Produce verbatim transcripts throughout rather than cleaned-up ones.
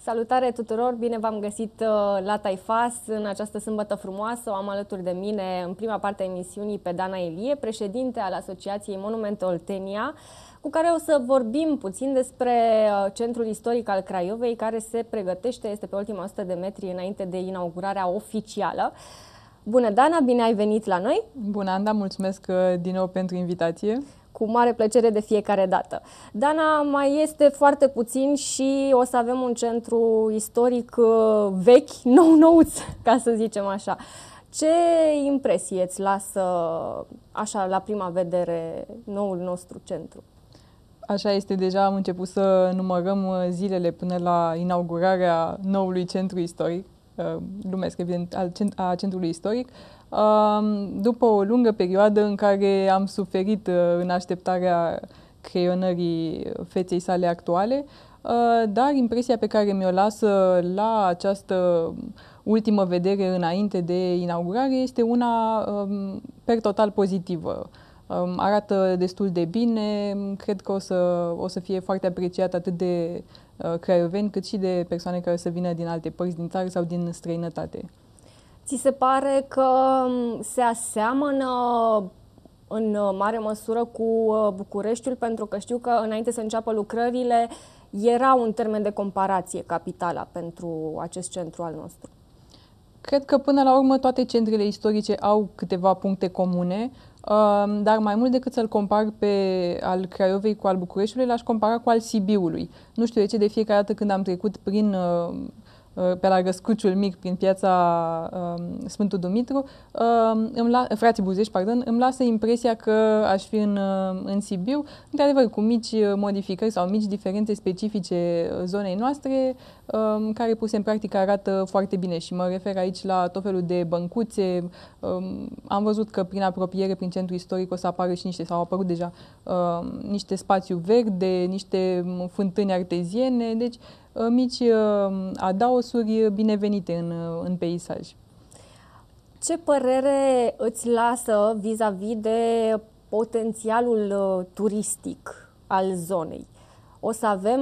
Salutare tuturor! Bine v-am găsit la Taifas în această sâmbătă frumoasă. O am alături de mine în prima parte a emisiunii pe Dana Ilie, președinte al Asociației Monumente Oltenia, cu care o să vorbim puțin despre Centrul Istoric al Craiovei, care se pregătește, este pe ultima o sută de metri înainte de inaugurarea oficială. Bună, Dana! Bine ai venit la noi! Bună, Anda! Mulțumesc din nou pentru invitație! Cu mare plăcere de fiecare dată. Dana, mai este foarte puțin și o să avem un centru istoric vechi, nou-nouț, ca să zicem așa. Ce impresie îți lasă, așa, la prima vedere, noul nostru centru? Așa este, deja am început să numărăm zilele până la inaugurarea noului centru istoric, glumesc, evident, a centrului istoric, după o lungă perioadă în care am suferit în așteptarea creionării feței sale actuale, dar impresia pe care mi-o lasă la această ultimă vedere înainte de inaugurare este una per total pozitivă. Arată destul de bine, cred că o să, o să fie foarte apreciat atât de craioveni cât și de persoane care să vină din alte părți din țară sau din străinătate. Ți se pare că se aseamănă în mare măsură cu Bucureștiul? Pentru că știu că înainte să înceapă lucrările era un termen de comparație capitala pentru acest centru al nostru. Cred că până la urmă toate centrele istorice au câteva puncte comune, dar mai mult decât să-l compar pe al Craiovei cu al Bucureștiului, l-aș compara cu al Sibiului. Nu știu de ce, de fiecare dată când am trecut prin pe la Răscuciul Mic, prin piața uh, Sfântul Dumitru, uh, îmi la, Frații Buzești, pardon, îmi lasă impresia că aș fi în, uh, în Sibiu, într-adevăr cu mici modificări sau mici diferențe specifice zonei noastre, uh, care puse în practică arată foarte bine și mă refer aici la tot felul de băncuțe. Uh, am văzut că prin apropiere, prin centru istoric, o să apară și niște, sau au apărut deja, uh, niște spațiu verde, niște fântâni arteziene, deci mici adaosuri binevenite în, în peisaj. Ce părere îți lasă vis-a-vis de potențialul turistic al zonei? O să avem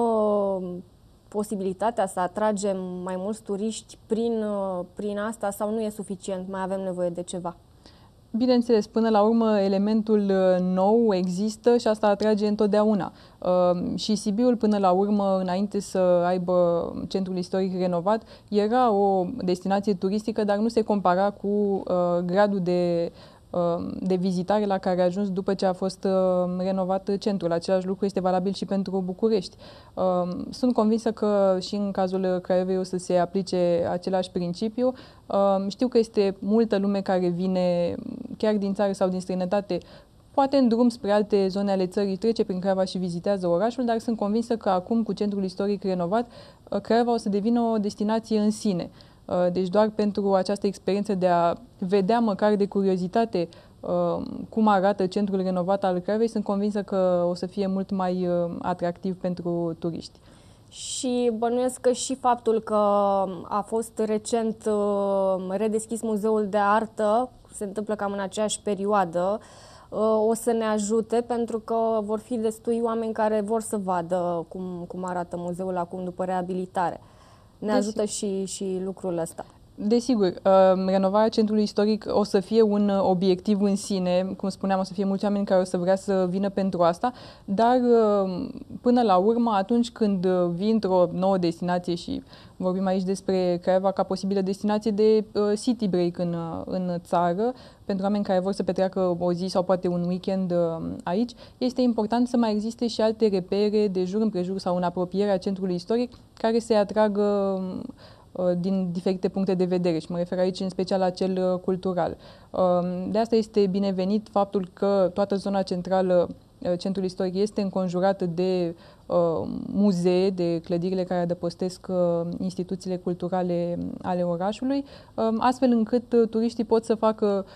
posibilitatea să atragem mai mulți turiști prin, prin asta sau nu e suficient? Mai avem nevoie de ceva? Bineînțeles, până la urmă, elementul nou există și asta atrage întotdeauna. Uh, și Sibiul, până la urmă, înainte să aibă centrul istoric renovat, era o destinație turistică, dar nu se compara cu uh, gradul de, uh, de vizitare la care a ajuns după ce a fost uh, renovat centrul. Același lucru este valabil și pentru București. Uh, sunt convinsă că și în cazul Craiovei o să se aplice același principiu. Uh, știu că este multă lume care vine chiar din țară sau din străinătate, poate în drum spre alte zone ale țării, trece prin Craiova și vizitează orașul, dar sunt convinsă că acum, cu centrul istoric renovat, Craiova o să devină o destinație în sine. Deci doar pentru această experiență de a vedea măcar de curiozitate cum arată centrul renovat al Craiovei, sunt convinsă că o să fie mult mai atractiv pentru turiști. Și bănuiesc că și faptul că a fost recent redeschis Muzeul de Artă, se întâmplă cam în aceeași perioadă, o să ne ajute, pentru că vor fi destui oameni care vor să vadă cum, cum arată muzeul acum după reabilitare. Ne Desigur. ajută și, și lucrul ăsta. Desigur, renovarea centrului istoric o să fie un obiectiv în sine, cum spuneam, o să fie mulți oameni care o să vrea să vină pentru asta, dar până la urmă, atunci când vii într-o nouă destinație și vorbim aici despre Craiova ca posibilă destinație de city break în, în țară, pentru oameni care vor să petreacă o zi sau poate un weekend aici, este important să mai existe și alte repere de jur împrejur sau în apropierea centrului istoric care să-i atragă din diferite puncte de vedere și mă refer aici în special la cel cultural. De asta este binevenit faptul că toată zona centrală, centrul istoric, este înconjurată de muzee, de clădirile care adăpostesc instituțiile culturale ale orașului, astfel încât turiștii pot să facă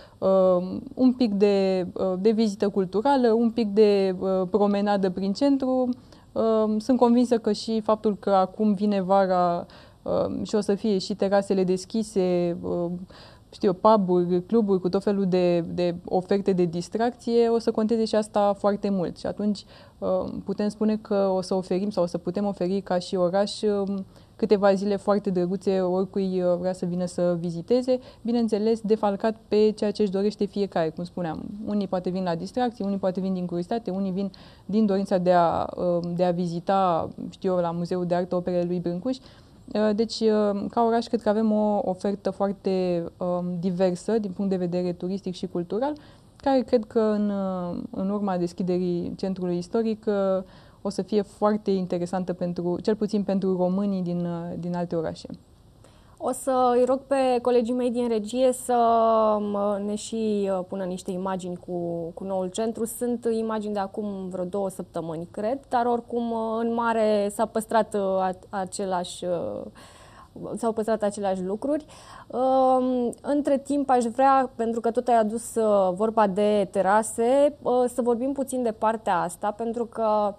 un pic de, de vizită culturală, un pic de promenadă prin centru. Sunt convinsă că și faptul că acum vine vara Uh, și o să fie și terasele deschise, uh, știu, pub-uri, cluburi cu tot felul de, de oferte de distracție, o să conteze și asta foarte mult. Și atunci uh, putem spune că o să oferim sau o să putem oferi ca și oraș uh, câteva zile foarte drăguțe oricui vrea să vină să viziteze, bineînțeles defalcat pe ceea ce își dorește fiecare, cum spuneam. Unii poate vin la distracție, unii poate vin din curiozitate, unii vin din dorința de a, de a vizita, știu eu, la Muzeul de Artă operele lui Brâncuș. Deci, ca oraș, cred că avem o ofertă foarte um, diversă din punct de vedere turistic și cultural, care cred că în, în urma deschiderii centrului istoric o să fie foarte interesantă, pentru, cel puțin pentru românii din, din alte orașe. O să îi rog pe colegii mei din regie să ne și pună niște imagini cu, cu noul centru. Sunt imagini de acum vreo două săptămâni, cred, dar oricum în mare s-a păstrat același, s-au păstrat aceleași lucruri. Între timp aș vrea, pentru că tot ai adus vorba de terase, să vorbim puțin de partea asta, pentru că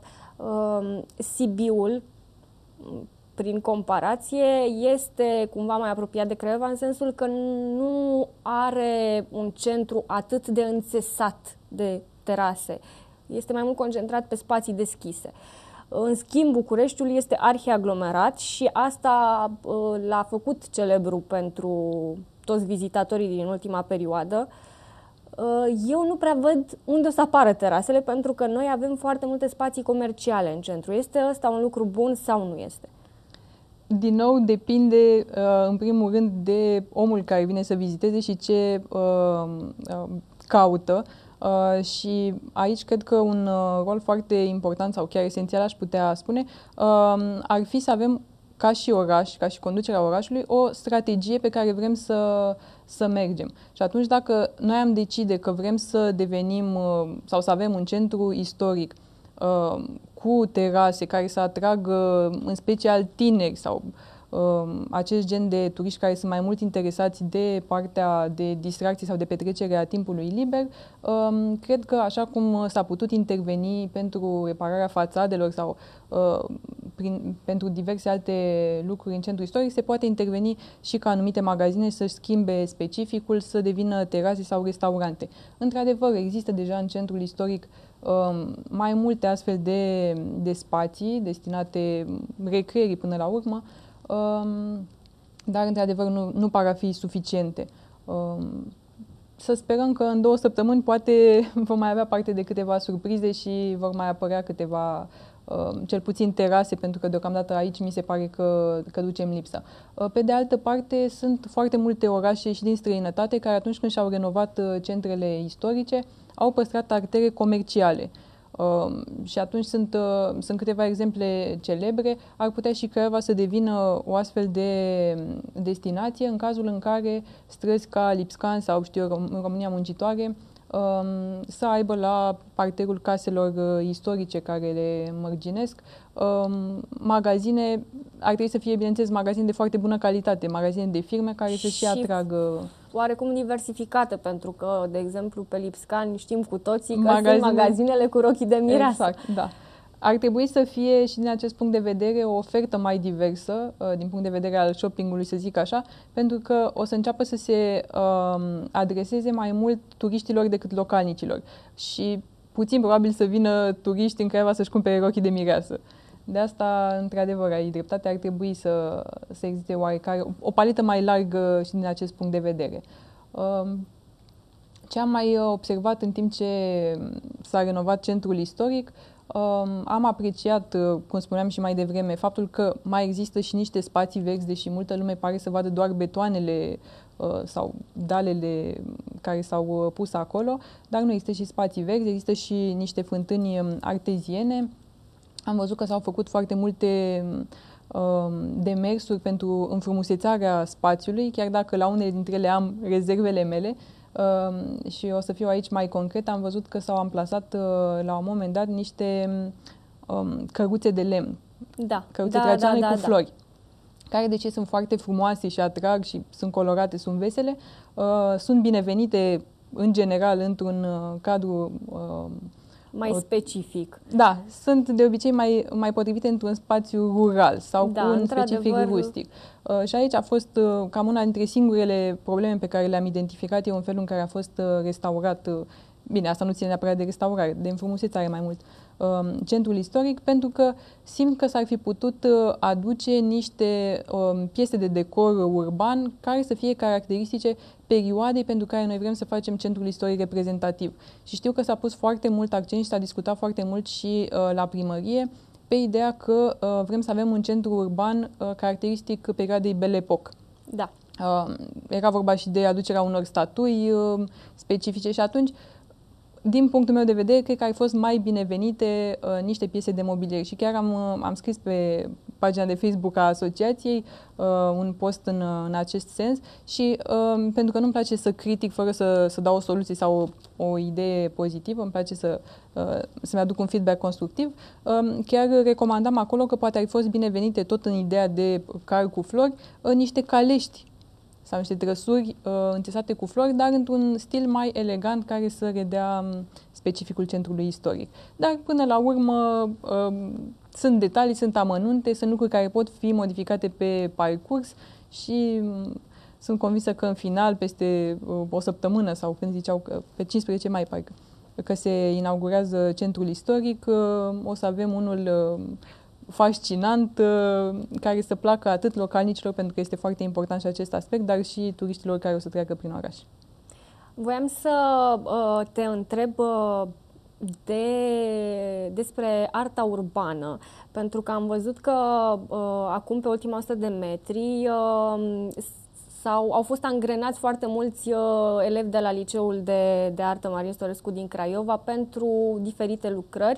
Sibiul, prin comparație, este cumva mai apropiat de Craiova în sensul că nu are un centru atât de înțesat de terase. Este mai mult concentrat pe spații deschise. În schimb, Bucureștiul este arhiaglomerat și asta l-a făcut celebru pentru toți vizitatorii din ultima perioadă. Eu nu prea văd unde o să apară terasele, pentru că noi avem foarte multe spații comerciale în centru. Este ăsta un lucru bun sau nu este? Din nou, depinde, în primul rând, de omul care vine să viziteze și ce caută. Și aici cred că un rol foarte important sau chiar esențial, aș putea spune, ar fi să avem, ca și oraș, ca și conducerea orașului, o strategie pe care vrem să, să mergem. Și atunci, dacă noi am decide că vrem să devenim sau să avem un centru istoric cu terase care să atragă în special tineri sau uh, acest gen de turiști care sunt mai mult interesați de partea de distracție sau de petrecere a timpului liber, uh, cred că așa cum s-a putut interveni pentru repararea fațadelor sau uh, prin, pentru diverse alte lucruri în centru istoric, se poate interveni și ca anumite magazine să-și schimbe specificul, să devină terase sau restaurante. Într-adevăr, există deja în centrul istoric mai multe astfel de, de spații destinate recreierii până la urmă, dar într-adevăr nu, nu par a fi suficiente. Să sperăm că în două săptămâni poate vom mai avea parte de câteva surprize și vor mai apărea câteva, cel puțin terase, pentru că deocamdată aici mi se pare că, că ducem lipsa. Pe de altă parte, sunt foarte multe orașe și din străinătate care atunci când și-au renovat centrele istorice, au păstrat artere comerciale. Uh, și atunci sunt, uh, sunt câteva exemple celebre. Ar putea și Craiova să devină o astfel de destinație în cazul în care străzi ca Lipscan sau, știu eu, în România Muncitoare uh, să aibă la parterul caselor uh, istorice care le mărginesc uh, magazine, ar trebui să fie, bineînțeles, magazine de foarte bună calitate, magazine de firme care să și atragă... Oarecum diversificată, pentru că, de exemplu, pe Lipscan știm cu toții că Magazine... sunt magazinele cu rochii de mireasă. Exact, da. Ar trebui să fie și din acest punct de vedere o ofertă mai diversă, din punct de vedere al shoppingului, să zic așa, pentru că o să înceapă să se um, adreseze mai mult turiștilor decât localnicilor. Și puțin probabil să vină turiști în Craiova să-și cumpere rochii de mireasă. De asta, într-adevăr, ai dreptate, ar trebui să, să existe oarecare, o paletă mai largă și din acest punct de vedere. Ce am mai observat în timp ce s-a renovat centrul istoric, am apreciat, cum spuneam și mai devreme, faptul că mai există și niște spații verzi, deși multă lume pare să vadă doar betoanele sau dalele care s-au pus acolo, dar nu, există și spații verzi, există și niște fântâni arteziene. Am văzut că s-au făcut foarte multe uh, demersuri pentru înfrumusețarea spațiului, chiar dacă la unele dintre ele am rezervele mele uh, și o să fiu aici mai concret. Am văzut că s-au amplasat uh, la un moment dat niște um, căruțe de lemn, da, căruțe da, tradiționale da, da, cu da. flori, care de ce sunt foarte frumoase și atrag și sunt colorate, sunt vesele, uh, sunt binevenite în general într-un uh, cadru uh, mai specific. Da, sunt de obicei mai, mai potrivite într-un spațiu rural sau da, cu un specific rustic. Uh, și aici a fost uh, cam una dintre singurele probleme pe care le-am identificat eu în felul în care a fost uh, restaurat uh, bine, asta nu ține neapărat de restaurare, de înfrumusețare mai mult, uh, centrul istoric, pentru că simt că s-ar fi putut uh, aduce niște uh, piese de decor urban care să fie caracteristice perioadei pentru care noi vrem să facem centrul istoric reprezentativ. Și știu că s-a pus foarte mult accent și s-a discutat foarte mult și uh, la primărie pe ideea că uh, vrem să avem un centru urban uh, caracteristic perioadei Belle Époque. Da. Uh, era vorba și de aducerea unor statui uh, specifice și atunci, din punctul meu de vedere, cred că ar fost mai binevenite uh, niște piese de mobilier și chiar am, uh, am scris pe pagina de Facebook a asociației uh, un post în, în acest sens și uh, pentru că nu-mi place să critic fără să, să dau o soluție sau o, o idee pozitivă, îmi place să, uh, să-mi aduc un feedback constructiv, uh, chiar recomandam acolo că poate ar fi fost binevenite tot în ideea de car cu flori, uh, niște calești sau niște trăsuri uh, înțesate cu flori, dar într-un stil mai elegant care să redea um, specificul centrului istoric. Dar până la urmă uh, sunt detalii, sunt amănunte, sunt lucruri care pot fi modificate pe parcurs și um, sunt convinsă că în final, peste uh, o săptămână sau când ziceau că pe cincisprezece mai parcă, că se inaugurează centrul istoric, uh, o să avem unul uh, fascinant, care să placă atât localnicilor, pentru că este foarte important și acest aspect, dar și turiștilor care o să treacă prin oraș. Voiam să uh, te întreb uh, de, despre arta urbană, pentru că am văzut că uh, acum, pe ultima o sută de metri, uh, sau au fost angrenați foarte mulți uh, elevi de la Liceul de, de Artă Marin Storescu din Craiova pentru diferite lucrări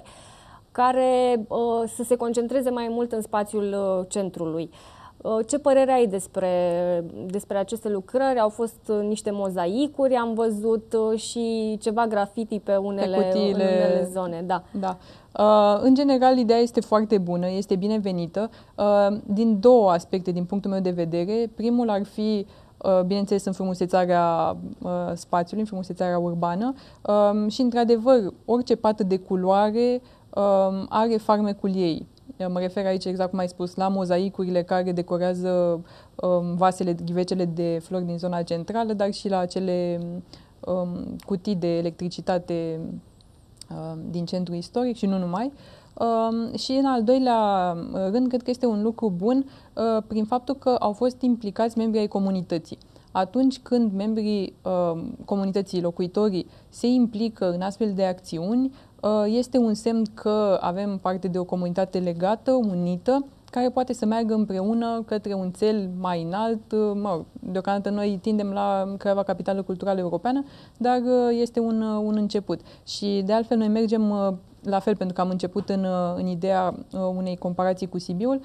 care uh, să se concentreze mai mult în spațiul uh, centrului. Uh, ce părere ai despre, despre aceste lucrări? Au fost uh, niște mozaicuri, am văzut uh, și ceva graffiti pe unele, pe cutiile, în unele zone. Da. Da. Uh, în general, ideea este foarte bună, este binevenită, uh, din două aspecte, din punctul meu de vedere. Primul ar fi, uh, bineînțeles, înfrumusețarea uh, spațiului, înfrumusețarea urbană uh, și, într-adevăr, orice pată de culoare Uh, are farmecul ei. Mă refer aici, exact cum ai spus, la mozaicurile care decorează um, vasele, ghivecele de flori din zona centrală, dar și la acele um, cutii de electricitate um, din centrul istoric și nu numai. Um, și în al doilea rând, cred că este un lucru bun uh, prin faptul că au fost implicați membrii ai comunității. Atunci când membrii uh, comunității, locuitorii, se implică în astfel de acțiuni, este un semn că avem parte de o comunitate legată, unită, care poate să meargă împreună către un cel mai înalt. Mă, deocamdată noi tindem la Craiova Capitală Culturală Europeană, dar este un, un început. Și de altfel noi mergem la fel, pentru că am început în, în ideea unei comparații cu Sibiul.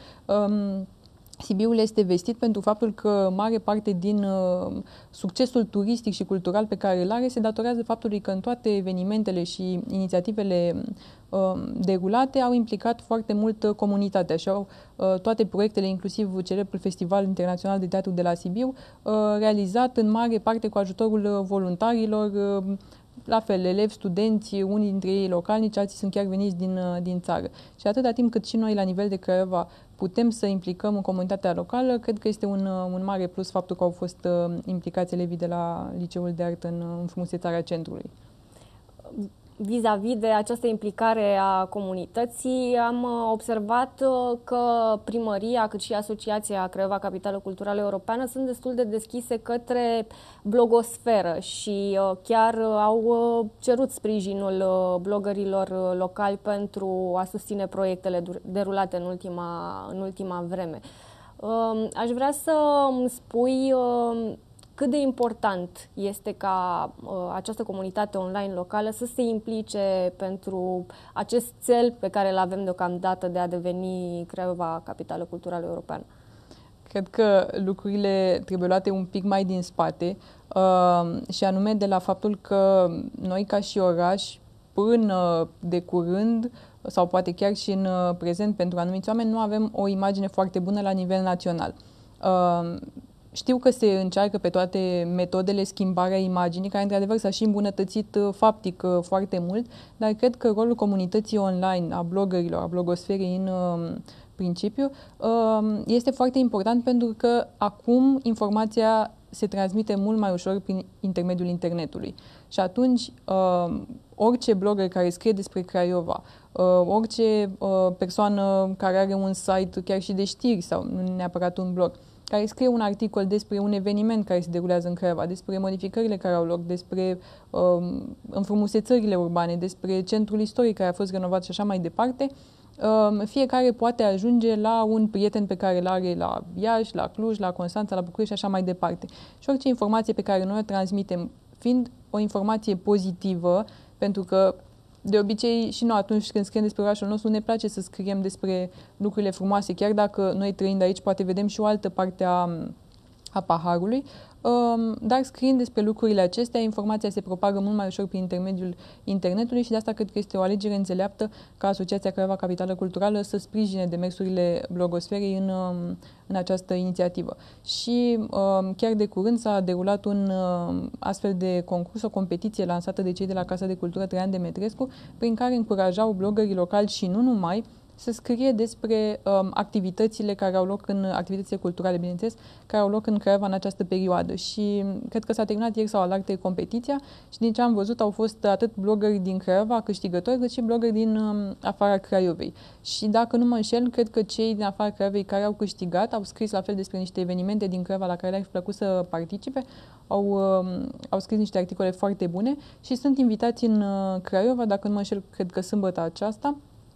Sibiul este vestit pentru faptul că mare parte din uh, succesul turistic și cultural pe care îl are se datorează faptului că în toate evenimentele și inițiativele uh, derulate au implicat foarte mult comunitatea și au uh, toate proiectele, inclusiv celebrul Festival Internațional de Teatru de la Sibiu, uh, realizat în mare parte cu ajutorul voluntarilor, uh, la fel, elevi, studenți, unii dintre ei localnici, alții sunt chiar veniți din, din țară. Și atâta timp cât și noi, la nivel de Craiova, putem să implicăm în comunitatea locală, cred că este un, un mare plus faptul că au fost uh, implicați elevii de la Liceul de Artă în înfrumusețarea centrului. Vis-a-vis de această implicare a comunității, am observat că primăria, cât și Asociația Craiova Capitală Culturală Europeană sunt destul de deschise către blogosferă și chiar au cerut sprijinul blogărilor locali pentru a susține proiectele derulate în ultima, în ultima vreme. Aș vrea să îmi spui cât de important este ca uh, această comunitate online locală să se implice pentru acest cel pe care îl avem deocamdată de a deveni Craiova Capitală Culturală Europeană? Cred că lucrurile trebuie luate un pic mai din spate uh, și anume de la faptul că noi ca și oraș, până de curând sau poate chiar și în prezent pentru anumiți oameni, nu avem o imagine foarte bună la nivel național. Uh, Știu că se încearcă pe toate metodele schimbarea imaginii, care într-adevăr s-a și îmbunătățit faptic foarte mult, dar cred că rolul comunității online, a bloggerilor, a blogosferei în principiu, este foarte important pentru că acum informația se transmite mult mai ușor prin intermediul internetului. Și atunci, uh, orice blogger care scrie despre Craiova, uh, orice uh, persoană care are un site chiar și de știri sau nu neapărat un blog, care scrie un articol despre un eveniment care se derulează în Craiova, despre modificările care au loc, despre uh, înfrumusețările urbane, despre centrul istoric care a fost renovat și așa mai departe, uh, fiecare poate ajunge la un prieten pe care îl are la Iași, la Cluj, la Constanța, la București și așa mai departe. Și orice informație pe care noi o transmitem, fiind o informație pozitivă, pentru că de obicei și noi atunci când scriem despre orașul nostru ne place să scriem despre lucrurile frumoase, chiar dacă noi trăind aici poate vedem și o altă parte a, a paharului, dar scriind despre lucrurile acestea, informația se propagă mult mai ușor prin intermediul internetului și de asta cred că este o alegere înțeleaptă ca Asociația Craiova Capitală Culturală să sprijine demersurile blogosferei în, în această inițiativă. Și chiar de curând s-a derulat un astfel de concurs, o competiție lansată de cei de la Casa de Cultură Traian Demetrescu, prin care încurajau bloggerii locali și nu numai să scrie despre um, activitățile care au loc în, activitățile culturale, bineînțeles, care au loc în Craiova în această perioadă. Și cred că s-a terminat ieri sau alaltă competiția și din ce am văzut au fost atât bloggeri din Craiova câștigători, cât și bloggeri din um, afara Craiovei. Și dacă nu mă înșel, cred că cei din afara Craiovei care au câștigat au scris la fel despre niște evenimente din Craiova la care le-ar fi plăcut să participe, au, um, au scris niște articole foarte bune și sunt invitați în uh, Craiova, dacă nu mă înșel, cred că sâmbătă aceasta,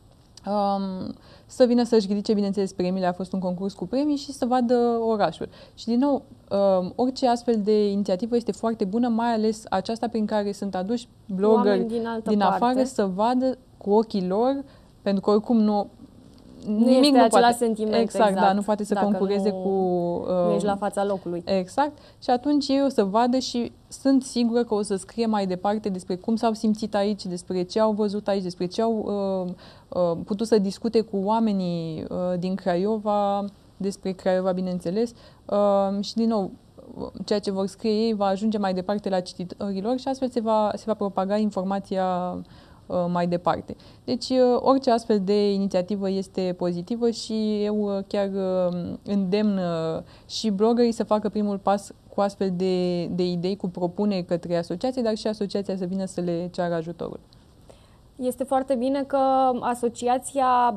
Um, să vină să-și ridice, bineînțeles, premiile, a fost un concurs cu premii și să vadă orașul. Și din nou, um, orice astfel de inițiativă este foarte bună, mai ales aceasta prin care sunt aduși bloggeri din, din afară să vadă cu ochii lor, pentru că oricum nu... Nu nimic este nu același poate, sentiment, exact, exact, da, nu poate să concureze nu, cu... Uh, nu ești la fața locului. Exact. Și atunci ei o să vadă și sunt sigură că o să scrie mai departe despre cum s-au simțit aici, despre ce au văzut aici, despre ce au uh, uh, putut să discute cu oamenii uh, din Craiova, despre Craiova, bineînțeles. Uh, și din nou, ceea ce vor scrie ei va ajunge mai departe la cititorilor și astfel se va, se va propaga informația mai departe. Deci orice astfel de inițiativă este pozitivă și eu chiar îndemn și bloggerii să facă primul pas cu astfel de, de idei, cu propuneri către asociație, dar și asociația să vină să le ceară ajutorul. Este foarte bine că asociația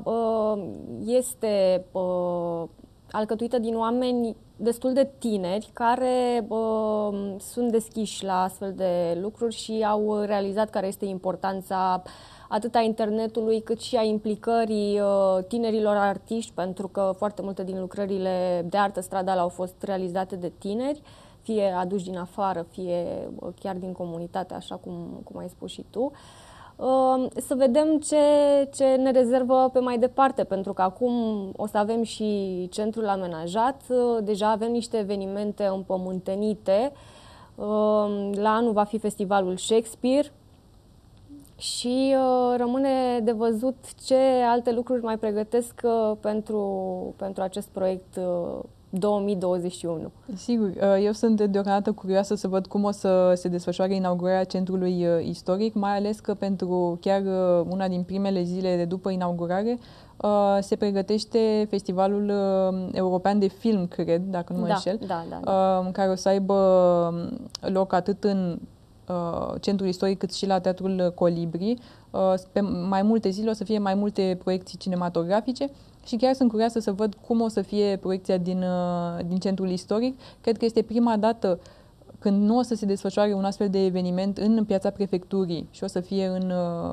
este alcătuită din oameni destul de tineri care uh, sunt deschiși la astfel de lucruri și au realizat care este importanța atât a internetului cât și a implicării uh, tinerilor artiști, pentru că foarte multe din lucrările de artă stradală au fost realizate de tineri, fie aduși din afară, fie chiar din comunitate, așa cum, cum ai spus și tu. Să vedem ce, ce ne rezervă pe mai departe, pentru că acum o să avem și centrul amenajat, deja avem niște evenimente împământenite, la anul va fi festivalul Shakespeare și rămâne de văzut ce alte lucruri mai pregătesc pentru, pentru acest proiect două mii douăzeci și unu. Sigur, eu sunt deocamdată curioasă să văd cum o să se desfășoare inaugurarea centrului istoric, mai ales că pentru chiar una din primele zile de după inaugurare se pregătește Festivalul European de Film, cred, dacă nu mă da, înșel, da, da, da. care o să aibă loc atât în centrul istoric cât și la Teatrul Colibri. Pe mai multe zile o să fie mai multe proiecții cinematografice și chiar sunt curioasă să văd cum o să fie proiecția din, din centrul istoric. Cred că este prima dată când nu o să se desfășoare un astfel de eveniment în piața prefecturii și o să fie în,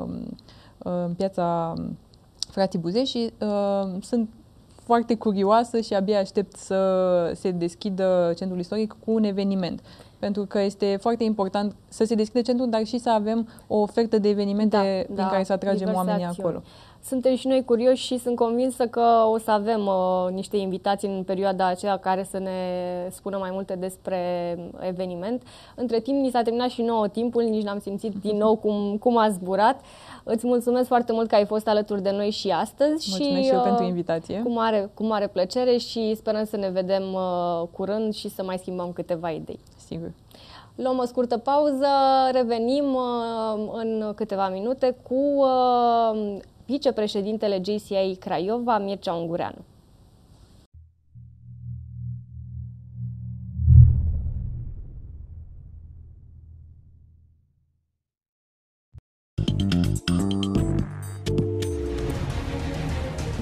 în piața Frații Buzei și uh, sunt foarte curioasă și abia aștept să se deschidă centrul istoric cu un eveniment. Pentru că este foarte important să se deschidă centrul, dar și să avem o ofertă de evenimente da, prin da, care să atragem oamenii acțiuni. Acolo. Suntem și noi curioși și sunt convinsă că o să avem uh, niște invitații în perioada aceea care să ne spună mai multe despre eveniment. Între timp, ni s-a terminat și nouă timpul, nici n-am simțit din nou cum, cum a zburat. Îți mulțumesc foarte mult că ai fost alături de noi și astăzi. Mulțumesc și, și eu uh, pentru invitație. Cu mare, cu mare plăcere și sperăm să ne vedem uh, curând și să mai schimbăm câteva idei. Sigur. Luăm o scurtă pauză, revenim uh, în câteva minute cu uh, vicepreședintele J C I Craiova, Mircea Ungureanu.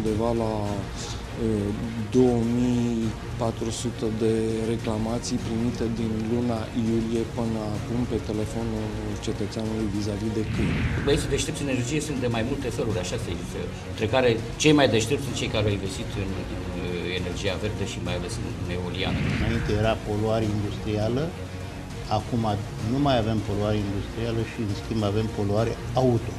undeva la două mii patru sute de reclamații primite din luna iulie până acum pe telefonul cetățeanului vis-a-vis de câini. Băieții deștepți în energie sunt de mai multe feluri, așa se zice, între care cei mai deștepți sunt cei care au investit în, în energia verde și mai ales în eoliană. Înainte era poluare industrială, acum nu mai avem poluare industrială și în schimb avem poluare auto.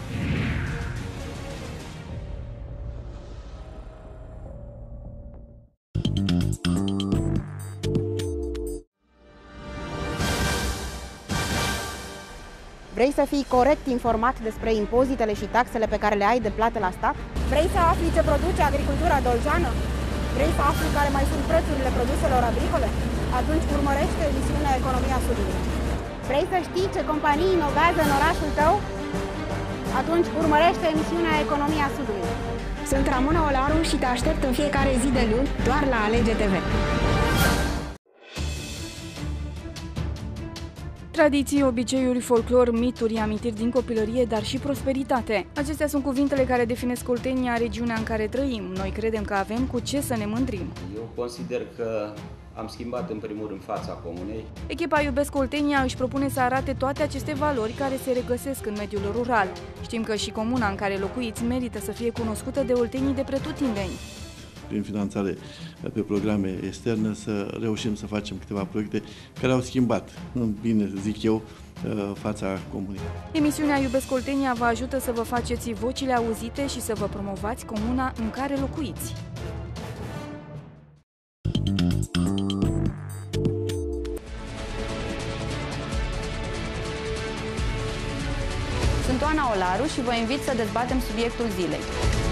Vrei să fii corect informat despre impozitele și taxele pe care le ai de plată la stat? Vrei să afli ce produce agricultura doljeană? Vrei să afli care mai sunt prețurile produselor agricole? Atunci urmărește emisiunea Economia Sudului. Vrei să știi ce companii inovează în orașul tău? Atunci urmărește emisiunea Economia Sudului. Sunt Ramona Olaru și te aștept în fiecare zi de luni doar la Alege T V. Tradiții, obiceiuri, folclor, mituri, amintiri din copilărie, dar și prosperitate. Acestea sunt cuvintele care definesc Oltenia, regiunea în care trăim. Noi credem că avem cu ce să ne mândrim. Eu consider că am schimbat în primul rând fața comunei. Echipa Iubesc Oltenia își propune să arate toate aceste valori care se regăsesc în mediul rural. Știm că și comuna în care locuiți merită să fie cunoscută de oltenii de pretutindeni. Prin finanțare pe programe externe, să reușim să facem câteva proiecte care au schimbat, în bine zic eu, fața comunei. Emisiunea Iubesc Oltenia vă ajută să vă faceți vocile auzite și să vă promovați comuna în care locuiți. Sunt Oana Olaru și vă invit să dezbatem subiectul zilei.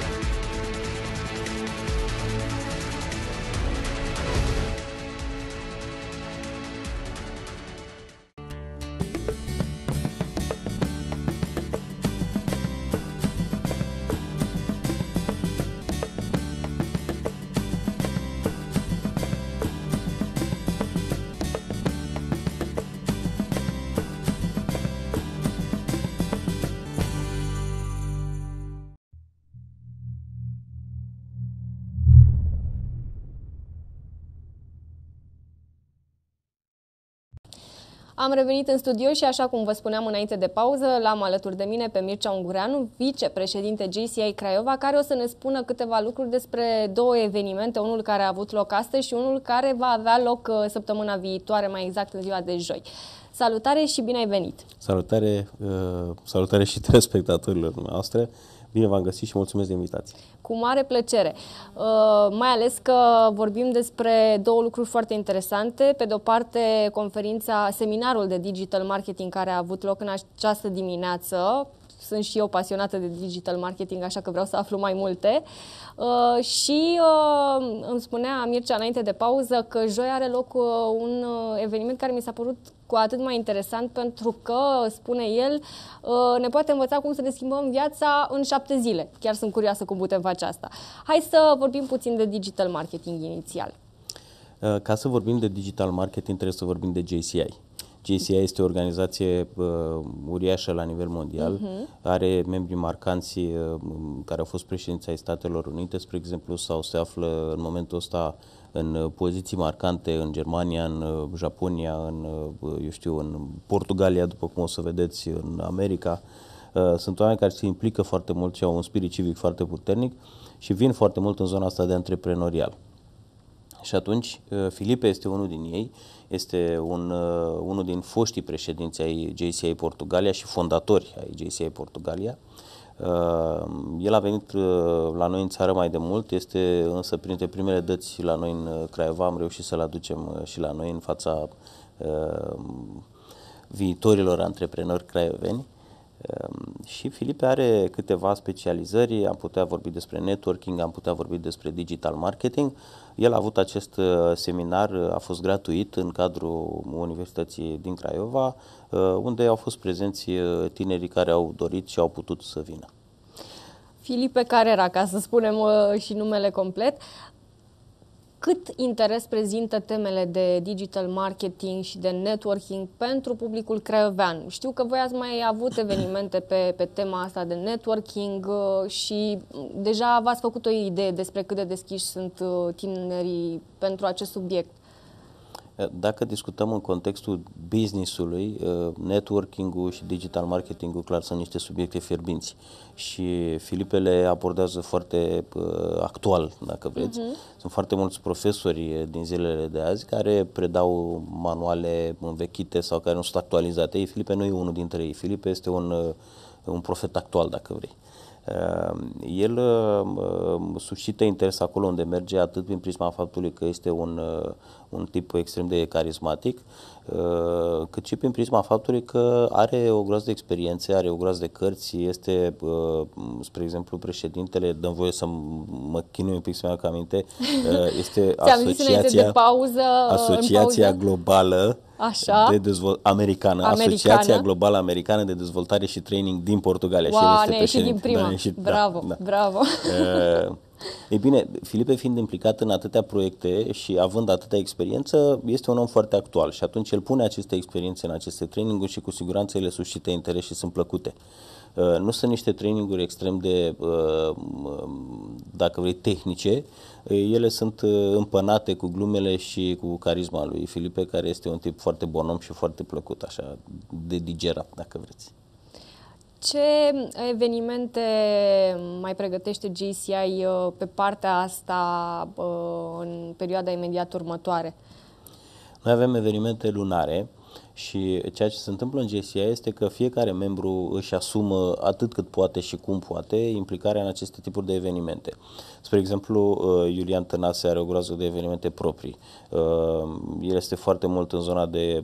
Am revenit în studio și, așa cum vă spuneam înainte de pauză, l-am alături de mine pe Mircea Ungureanu, vicepreședinte J C I Craiova, care o să ne spună câteva lucruri despre două evenimente, unul care a avut loc astăzi și unul care va avea loc săptămâna viitoare, mai exact în ziua de joi. Salutare și bine ai venit! Salutare, salutare și telespectatorilor noastre! Bine v-am găsit și mulțumesc de invitație. Cu mare plăcere. Uh, mai ales că vorbim despre două lucruri foarte interesante. Pe de o parte, conferința, seminarul de digital marketing care a avut loc în această dimineață. Sunt și eu pasionată de digital marketing, așa că vreau să aflu mai multe. Uh, și uh, îmi spunea Mircea înainte de pauză că joi are loc uh, un uh, eveniment care mi s-a părut cu atât mai interesant pentru că, spune el, uh, ne poate învăța cum să ne schimbăm viața în șapte zile. Chiar sunt curioasă cum putem face asta. Hai să vorbim puțin de digital marketing inițial. Uh, ca să vorbim de digital marketing trebuie să vorbim de J C I. J C I este o organizație uh, uriașă la nivel mondial, uh-huh. Are membri marcanți uh, care au fost președinți ai Statelor Unite, spre exemplu, sau se află în momentul ăsta în poziții marcante în Germania, în uh, Japonia, în, uh, eu știu, în Portugalia, după cum o să vedeți, în America. Uh, sunt oameni care se implică foarte mult și au un spirit civic foarte puternic și vin foarte mult în zona asta de antreprenorial. Și atunci, Filipe este unul din ei, este un, unul din foștii președinți ai J C I Portugalia și fondatori ai J C I Portugalia. El a venit la noi în țară mai de mult, este însă printre primele dăți la noi în Craiova, am reușit să-l aducem și la noi în fața viitorilor antreprenori craioveni. Și Filipe are câteva specializări, am putea vorbi despre networking, am putea vorbi despre digital marketing. El a avut acest seminar, a fost gratuit în cadrul Universității din Craiova, unde au fost prezenți tinerii care au dorit și au putut să vină. Filipe Carrera, ca să spunem și numele complet. cât interes prezintă temele de digital marketing și de networking pentru publicul craiovean? Știu că voi ați mai avut evenimente pe, pe tema asta de networking și deja v-ați făcut o idee despre cât de deschiși sunt tinerii pentru acest subiect. Dacă discutăm în contextul business-ului, networking-ul și digital marketing-ul clar sunt niște subiecte fierbinți și Filipe le abordează foarte actual, dacă vreți. Uh-huh. Sunt foarte mulți profesori din zilele de azi care predau manuale învechite sau care nu sunt actualizate. Ei, Filipe nu e unul dintre ei. Filipe este un, un profet actual, dacă vrei. El uh, suscită interes acolo unde merge, atât prin prisma faptului că este un, uh, un tip extrem de carismatic, uh, cât și prin prisma faptului că are o groază de experiențe, are o groază de cărți, este, uh, spre exemplu, președintele, dăm voie să mă chinui un pic să-mi aduc aminte, uh, este asociația, de pauză, asociația pauză? globală Așa. de dezvol- americană, americană, Asociația Globală Americană de Dezvoltare și Training din Portugalia. Wow, și el este ne ieșit din prima. Da, ieșit, bravo, da, da. bravo. Uh, ei bine, Filipe fiind implicat în atâtea proiecte și având atâtea experiență, este un om foarte actual și atunci el pune aceste experiențe în aceste traininguri și cu siguranță ele suscită interes și sunt plăcute. Uh, nu sunt niște traininguri extrem de, uh, dacă vrei, tehnice, uh, ele sunt uh, împănate cu glumele și cu carisma lui Filipe, care este un tip foarte bon om și foarte plăcut, așa, de digerat, dacă vreți. Ce evenimente mai pregătește J C I pe partea asta în perioada imediat următoare? Noi avem evenimente lunare și ceea ce se întâmplă în J C I este că fiecare membru își asumă atât cât poate și cum poate implicarea în aceste tipuri de evenimente. Spre exemplu, Iulian Tănase are o groază de evenimente proprii. El este foarte mult în zona de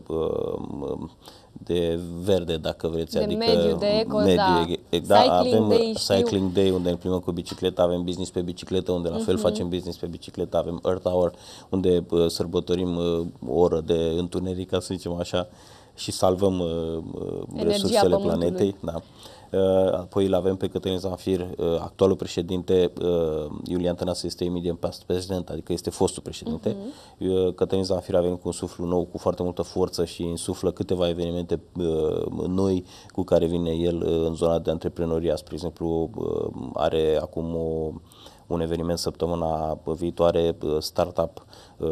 de verde, dacă vreți, de adică mediu, de eco, mediu, da. da. Cycling Avem Day, Cycling Day, unde ne plimbăm cu bicicleta, avem business pe bicicletă, unde la fel uh-huh. facem business pe bicicletă, avem Earth Hour, unde uh, sărbătorim uh, o oră de întuneric, ca să zicem așa, și salvăm uh, resursele planetei. Da. Uh, apoi îl avem pe Cătălin Zanfir, uh, actualul președinte, uh, Iulian Tănase este immediate past president, adică este fostul președinte. Uh-huh. Uh, Cătălin Zanfir a venit cu un suflu nou, cu foarte multă forță și însuflă câteva evenimente uh, noi cu care vine el uh, în zona de antreprenoria. Spre exemplu, uh, are acum o un eveniment săptămâna viitoare, startup,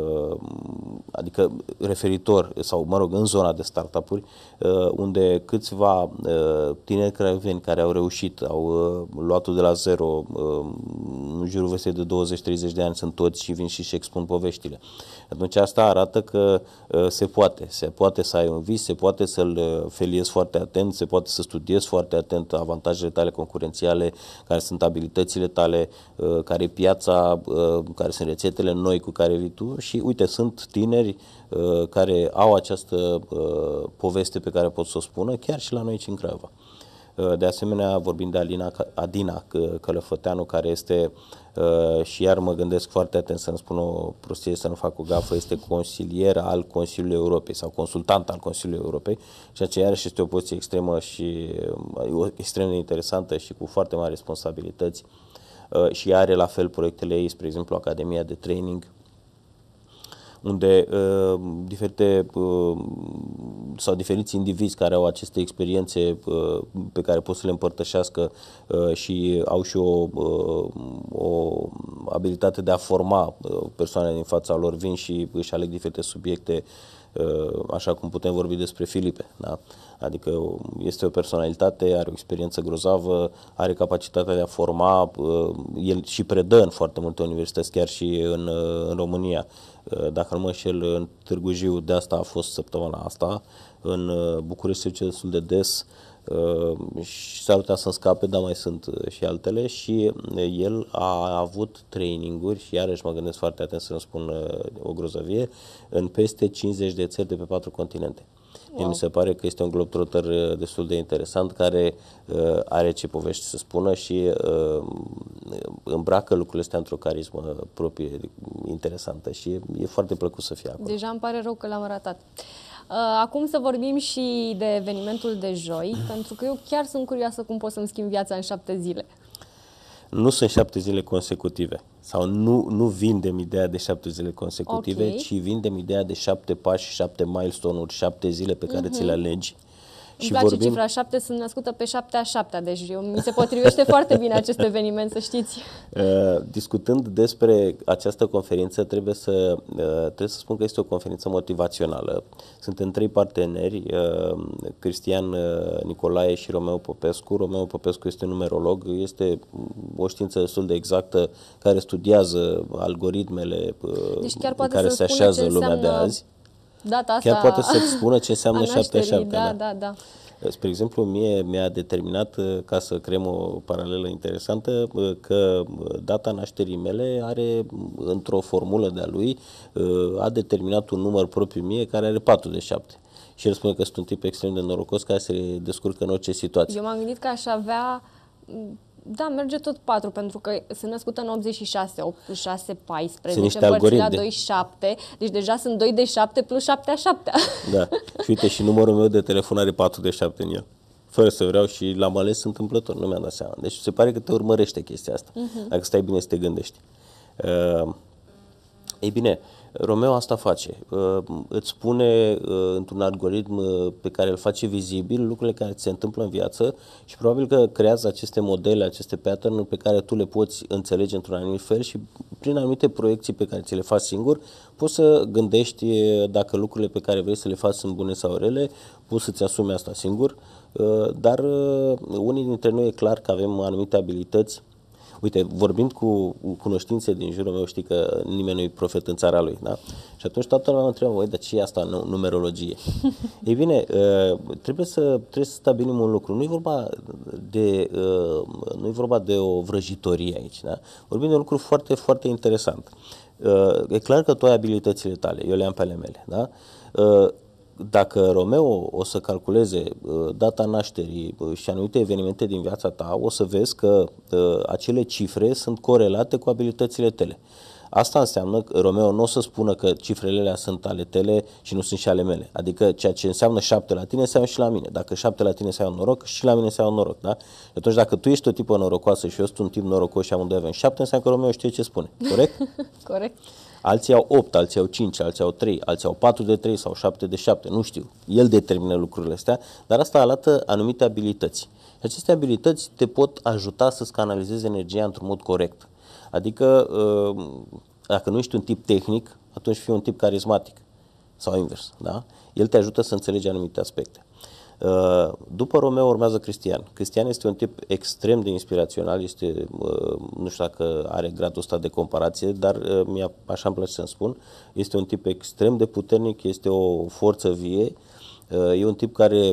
adică referitor, sau mă rog, în zona de startup-uri, unde câțiva tineri craioveni care au reușit, au luat-o de la zero, în jurul vârstei de douăzeci treizeci de ani sunt toți și vin și își expun poveștile. Atunci asta arată că se poate, se poate să ai un vis, se poate să-l feliezi foarte atent, se poate să studiezi foarte atent avantajele tale concurențiale, care sunt abilitățile tale, care e piața, care sunt rețetele noi cu care vii tu și uite, sunt tineri care au această poveste pe care pot să o spună chiar și la noi aici în Craiova. De asemenea, vorbim de Alina, Adina Călăfăteanu, care este, și iar mă gândesc foarte atent să nu spun o prostie, să nu fac o gafă, este consilier al Consiliului Europei sau consultant al Consiliului Europei, ceea ce iarăși este o poziție extremă și extrem de interesantă și cu foarte mari responsabilități. Și are la fel proiectele ei, spre exemplu Academia de Training, unde uh, diferite uh, sau diferiți indivizi care au aceste experiențe uh, pe care pot să le împărtășească uh, și au și o, uh, o abilitate de a forma uh, persoanele din fața lor, vin și își aleg diferite subiecte, uh, așa cum putem vorbi despre Filipe, da? Adică este o personalitate, are o experiență grozavă, are capacitatea de a forma, uh, el și predă în foarte multe universități, chiar și în, uh, în România. Dacă nu mă înșel, în Târgu Jiu, de asta a fost săptămâna asta, în București se duce destul de des și s-ar putea să-mi scape, dar mai sunt și altele și el a avut traininguri și iarăși mă gândesc foarte atent să nu spun o grozăvie, în peste cincizeci de țări de pe patru continente. Wow. Mi se pare că este un globetrotter destul de interesant care uh, are ce povești să spună și uh, îmbracă lucrurile astea într-o carismă proprie interesantă și e, e foarte plăcut să fie acolo. Deja îmi pare rău că l-am ratat. Uh, acum să vorbim și de evenimentul de joi, pentru că eu chiar sunt curioasă cum pot să-mi schimb viața în șapte zile. Nu sunt șapte zile consecutive sau nu, nu vindem ideea de șapte zile consecutive, okay. ci vindem ideea de șapte pași, șapte milestone-uri, șapte zile pe care uh-huh. ți le alegi. Îmi place vorbim... cifra șapte, sunt născută pe șapte a șaptea, deci eu, mi se potrivește foarte bine acest eveniment, să știți. Uh, discutând despre această conferință, trebuie să, uh, trebuie să spun că este o conferință motivațională. Suntem trei parteneri, uh, Cristian uh, Nicolae și Romeo Popescu. Romeo Popescu este numerolog, este o știință destul de exactă care studiază algoritmele uh, deci chiar poate în care se așează lumea de azi. Data asta chiar poate să-ți spună ce înseamnă șapte șapte. Da, da, da. Spre exemplu, mie mi-a determinat, ca să creăm o paralelă interesantă, că data nașterii mele are, într-o formulă de-a lui, a determinat un număr propriu mie care are patruzeci și șapte. Și el spune că sunt un tip extrem de norocos care se descurcă în orice situație. Eu m-am gândit că aș avea... Da, merge tot patru, pentru că sunt născută în optzeci și șase, opt plus șase, paisprezece, împărțit la doi, șapte, deci deja sunt doi de șapte plus șapte a șaptea. Da, și uite, și numărul meu de telefon are patru de șapte în el, fără să vreau și l-am ales întâmplător, nu mi-am dat seama. Deci se pare că te urmărește chestia asta, uh-huh. dacă stai bine să te gândești. Uh, ei bine, Romeo asta face, uh, îți spune uh, într-un algoritm uh, pe care îl face vizibil lucrurile care ți se întâmplă în viață și probabil că creează aceste modele, aceste pattern-uri pe care tu le poți înțelege într-un anumit fel și prin anumite proiecții pe care ți le faci singur, poți să gândești uh, dacă lucrurile pe care vrei să le faci sunt bune sau rele, poți să-ți asumi asta singur, uh, dar uh, unii dintre noi e clar că avem anumite abilități. Uite, vorbind cu cunoștințe din jurul meu, știi că nimeni nu e profet în țara lui, da? Și atunci toată lumea mă întreabă, voi, dar ce e asta, numerologie? Ei bine, trebuie să, trebuie să stabilim un lucru. Nu e vorba de, nu e vorba de o vrăjitorie aici, da? Vorbim de un lucru foarte, foarte interesant. E clar că tu ai abilitățile tale, eu le am pe ale mele, da? Dacă Romeo o să calculeze uh, data nașterii uh, și anumite evenimente din viața ta, o să vezi că uh, acele cifre sunt corelate cu abilitățile tale. Asta înseamnă că Romeo nu o să spună că cifrele alea sunt ale tale și nu sunt și ale mele. Adică ceea ce înseamnă șapte la tine înseamnă și la mine. Dacă șapte la tine înseamnă noroc, și la mine înseamnă noroc. Da? Și atunci dacă tu ești o tipă norocoasă și eu sunt un tip norocos și amândoi avem șapte, înseamnă că Romeo știe ce spune. Corect? Corect. Alții au opt, alții au cinci, alții au trei, alții au patru de trei sau șapte de șapte, nu știu. El determină lucrurile astea, dar asta arată anumite abilități. Și aceste abilități te pot ajuta să-ți canalizezi energia într-un mod corect. Adică, dacă nu ești un tip tehnic, atunci fii un tip carismatic sau invers. Da? El te ajută să înțelegi anumite aspecte. După Romeo urmează Cristian. Cristian este un tip extrem de inspirațional, este, nu știu dacă are gradul ăsta de comparație, dar mi-a, așa îmi place să-mi spun, este un tip extrem de puternic, este o forță vie, e un tip care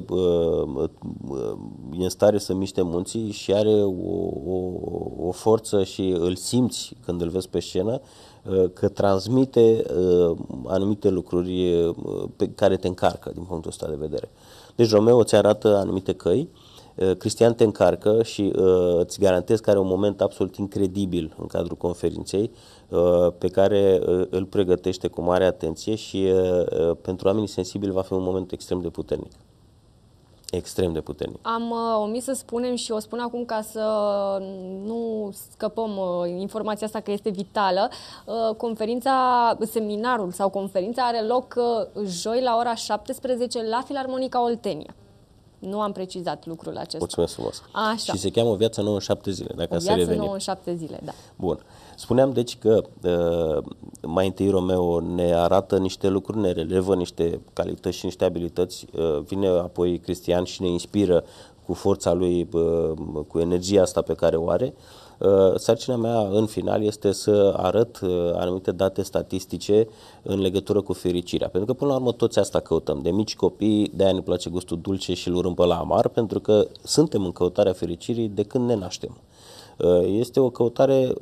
e în stare să miște munții și are o, o, o forță și îl simți când îl vezi pe scenă, că transmite anumite lucruri pe care te încarcă din punctul ăsta de vedere. Deci Romeo îți arată anumite căi, Cristian te încarcă și uh, îți garantez că are un moment absolut incredibil în cadrul conferinței uh, pe care uh, îl pregătește cu mare atenție și uh, pentru oamenii sensibili va fi un moment extrem de puternic. Extrem de puternic. Am uh, omis să spunem și o spun acum ca să nu scăpăm uh, informația asta că este vitală. Uh, conferința, seminarul sau conferința are loc uh, joi la ora șaptesprezece la Filarmonica Oltenia. Nu am precizat lucrul acesta. Mulțumesc frumos. Așa. Și se cheamă O viață nouă în șapte zile, dacă o să revenim. O viață nouă în șapte zile, da. Bun. Spuneam deci că uh, mai întâi Romeo ne arată niște lucruri, ne relevă niște calități și niște abilități, uh, vine apoi Cristian și ne inspiră cu forța lui, uh, cu energia asta pe care o are. Uh, sarcina mea în final este să arăt uh, anumite date statistice în legătură cu fericirea, pentru că până la urmă toți asta căutăm, de mici copii, de-aia ne place gustul dulce și îl urâm pe la amar, pentru că suntem în căutarea fericirii de când ne naștem. Uh, este o căutare